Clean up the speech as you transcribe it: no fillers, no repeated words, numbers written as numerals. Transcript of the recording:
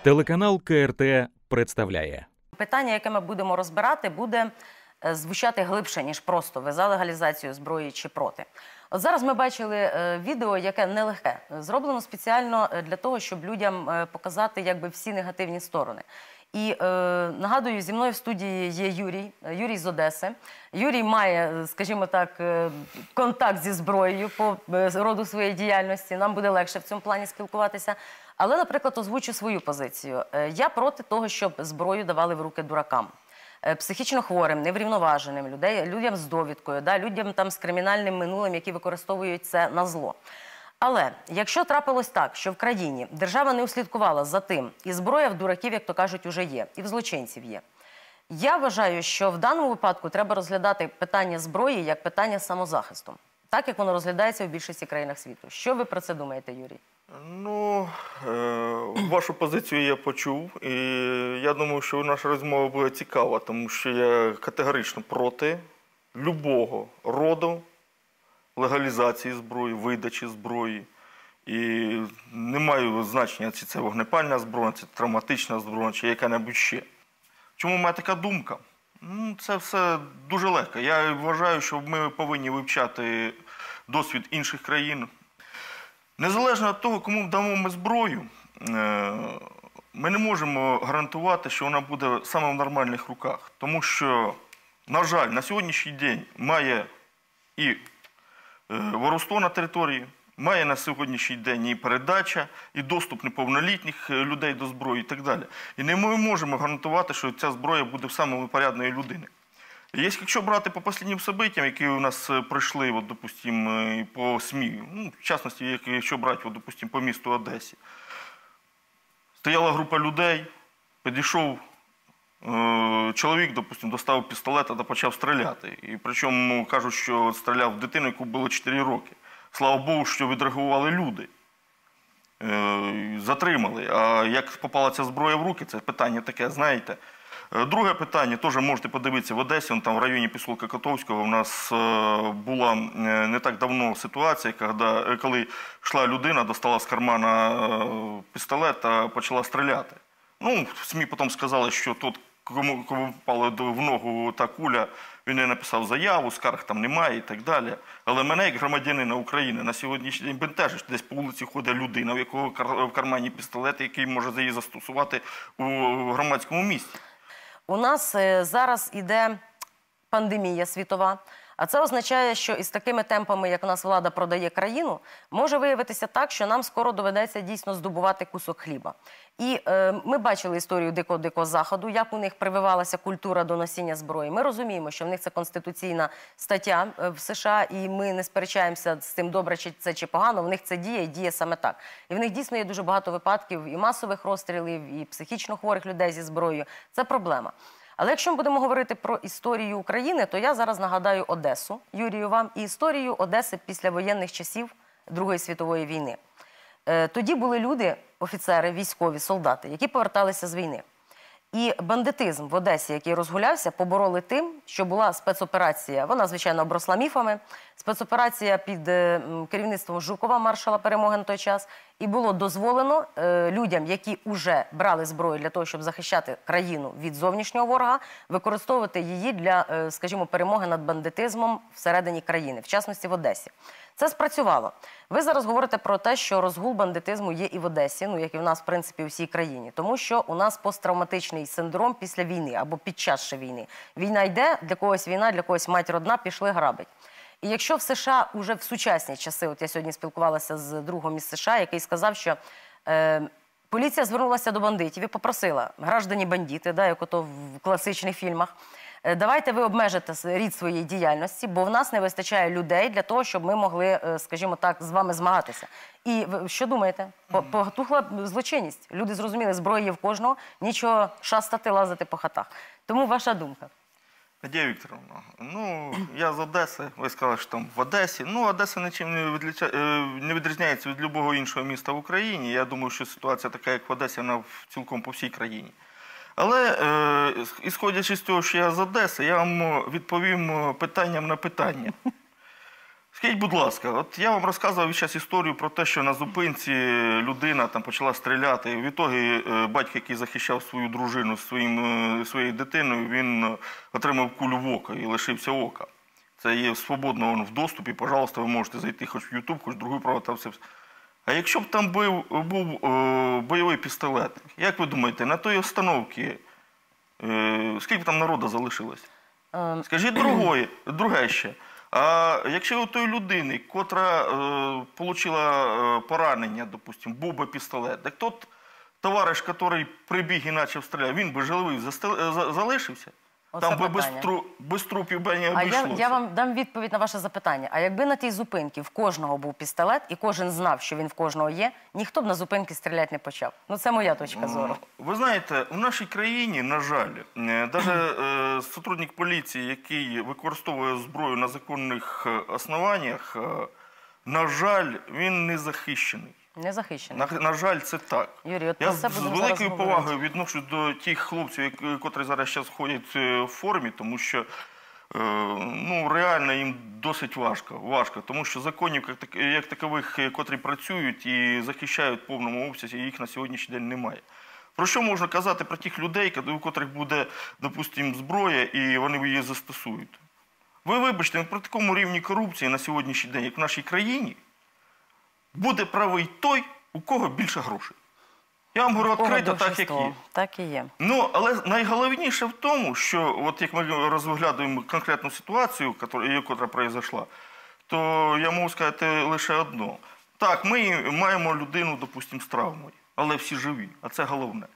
Телеканал КРТ представляє. Питання, яке ми будемо розбирати, буде звучати глибше, ніж просто ви за легалізацію зброї чи проти. От зараз ми бачили відео, яке нелегке. Зроблено спеціально для того, щоб людям показати якби всі негативні сторони. І нагадую, зі мною в студії є Юрій з Одеси. Юрій має, скажімо так, контакт зі зброєю по роду своєї діяльності. Нам буде легше в цьому плані спілкуватися. Але, наприклад, озвучу свою позицію. Я проти того, щоб зброю давали в руки дуракам. Психічно хворим, неврівноваженим, людям з довідкою, людям там з кримінальним минулим, які використовують це на зло. Але якщо трапилось так, що в країні держава не услідкувала за тим, і зброя в дураків, як то кажуть, уже є, і в злочинців є, я вважаю, що в даному випадку треба розглядати питання зброї як питання самозахисту. Так, як воно розглядається в більшості країнах світу. Що ви про це думаєте, Юрій? Ну, вашу позицію я почув, і я думаю, що наша розмова буде цікава, тому що я категорично проти любого роду легалізації зброї, видачі зброї. І не маю значення, чи це вогнепальна зброя, чи травматична зброя, чи яка-небудь ще. Чому в мене така думка? Це все дуже легко. Я вважаю, що ми повинні вивчати досвід інших країн. Незалежно від того, кому дамо ми зброю, ми не можемо гарантувати, що вона буде саме в нормальних руках. Тому що, на жаль, на сьогоднішній день має і воровство на території, має на сьогоднішній день і передача, і доступ неповнолітніх людей до зброї і так далі. І не ми можемо гарантувати, що ця зброя буде в саме порядної людини. Якщо брати по останнім событиям, які у нас пройшли, допустим, по СМІ, в частності, якщо брати, допустим, по місту Одесі, стояла група людей, підійшов чоловік, допустим, достав пістолет та почав стріляти. І причому кажуть, що стріляв в дитину, яку було 4 роки. Слава Богу, що відреагували люди. Затримали. А як попала ця зброя в руки, це питання таке, знаєте. Друге питання, теж можете подивитися в Одесі, там в районі Пісулка Котовського у нас була не так давно ситуація, коли йшла людина, достала з кармана пістолет та почала стріляти. В СМІ потім сказали, що тот, кому впала в ногу та куля, він не написав заяву, скарг там немає і так далі. Але мене, як громадянина України, на сьогоднішній день бентежить, десь по вулиці ходить людина, в якого в кармані пістолет, який може її застосувати у громадському місці. У нас зараз іде пандемія світова, а це означає, що із такими темпами, як у нас влада продає країну, може виявитися так, що нам скоро доведеться дійсно здобувати кусок хліба. І ми бачили історію Дикого Заходу, як у них прививалася культура до носіння зброї. Ми розуміємо, що в них це конституційна стаття в США, і ми не сперечаємося з тим, добре це чи погано, в них це діє і діє саме так. І в них дійсно є дуже багато випадків і масових розстрілів, і психічно хворих людей зі зброєю. Це проблема. Але якщо ми будемо говорити про історію України, то я зараз нагадаю Одесу, Юрію, вам, і історію Одеси після воєнних часів Другої світової війни. Тоді були люди, офіцери, військові, солдати, які поверталися з війни. І бандитизм в Одесі, який розгулявся, побороли тим, що була спецоперація, вона, звичайно, обросла міфами, спецоперація під керівництвом Жукова, маршала перемоги на той час, і було дозволено людям, які вже брали зброю для того, щоб захищати країну від зовнішнього ворога, використовувати її для, скажімо, перемоги над бандитизмом всередині країни, в частності в Одесі. Це спрацювало. Ви зараз говорите про те, що розгул бандитизму є і в Одесі, як і в нас, в принципі, у всій країні. Тому що у нас посттравматичний синдром після війни або під час ще війни. Війна йде, для когось війна, для когось матір одна, пішли грабить. І якщо в США уже в сучасні часи, от я сьогодні спілкувалася з другом із США, який сказав, що поліція звернулася до бандитів і попросила, граждані бандити, як ото в класичних фільмах, давайте ви обмежите рід своєї діяльності, бо в нас не вистачає людей для того, щоб ми могли, скажімо так, з вами змагатися. І що думаєте? Потухла злочинність. Люди зрозуміли, зброя є в кожного, нічого шастати, лазити по хатах. Тому ваша думка. Надія Вікторовна, я з Одеси, ви сказали, що там в Одесі. Одеса нічим не відрізняється від будь-якого іншого міста в Україні. Я думаю, що ситуація така, як в Одесі, вона цілком по всій країні. Але, ісходячи з того, що я з Одеси, я вам відповім питанням на питання. Скажіть, будь ласка, от я вам розказував зараз історію про те, що на зупинці людина там почала стріляти. І в ітогі батько, який захищав свою дружину з своєю дитиною, він отримав кулю в око і лишився ока. Це є свободно в доступі, пожалуйста, ви можете зайти хоч в YouTube, хоч в другу право, там все. А якщо б там був бойовий пістолет, як ви думаєте, на той установці скільки б там народу залишилось? Скажіть друге ще. А якщо у тої людини, котра отримала поранення, допустим, був би пістолет, так тот товариш, який прибіг і почав стріляти, він би живий залишився? Оце Там би питання. без трупів би не А обійшлося. я вам дам відповідь на ваше запитання. А якби на тій зупинці в кожного був пістолет, і кожен знав, що він в кожного є, ніхто б на зупинки стріляти не почав. Ну, це моя точка зору. Ви знаєте, у нашій країні, на жаль, навіть сотрудник поліції, який використовує зброю на законних основаннях, на жаль, він не захищений. Не захищений. На жаль, це так. Юрій, от Я про це з будемо великою зараз повагою говорити. відношусь до тих хлопців, які зараз ходять в формі, тому що реально їм досить важко. Тому що законів, як такових, котрі працюють і захищають в повному обсязі, їх на сьогоднішній день немає. Про що можна казати про тих людей, у котрих буде, допустимо, зброя, і вони її застосують? Ви вибачте, при такому рівні корупції на сьогоднішній день, як в нашій країні, буде правий той, у кого більше грошей. Я вам говорю відкрито, так як є. Так і є. Ну, але найголовніше в тому, що, от як ми розглядаємо конкретну ситуацію, яка пройшла, то я можу сказати лише одно. Так, ми маємо людину, допустимо, з травмою, але всі живі, а це головне.